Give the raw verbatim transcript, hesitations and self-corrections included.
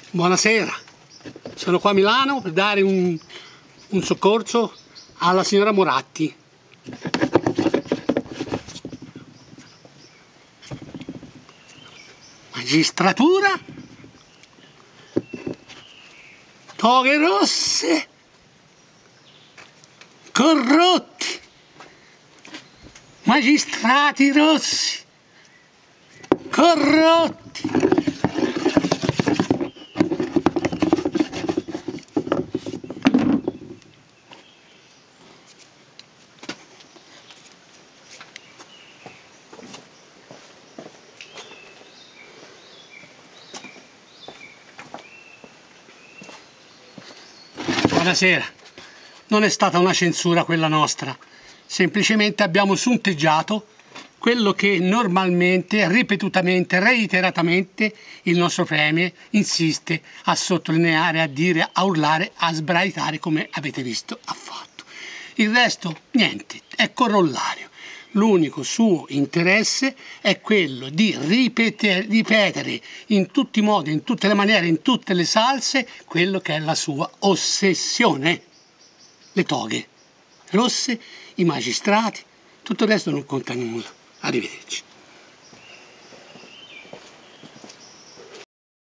Buonasera, sono qua a Milano per dare un, un soccorso alla signora Moratti. Magistratura, toghe rosse, corrotti, magistrati rossi, corrotti. Buonasera, non è stata una censura quella nostra, semplicemente abbiamo sunteggiato quello che normalmente, ripetutamente, reiteratamente il nostro Premier insiste a sottolineare, a dire, a urlare, a sbraitare come avete visto ha fatto. Il resto, niente, è corollario. L'unico suo interesse è quello di ripetere, ripetere in tutti i modi, in tutte le maniere, in tutte le salse, quello che è la sua ossessione. Le toghe rosse, i magistrati, tutto il resto non conta nulla. Arrivederci.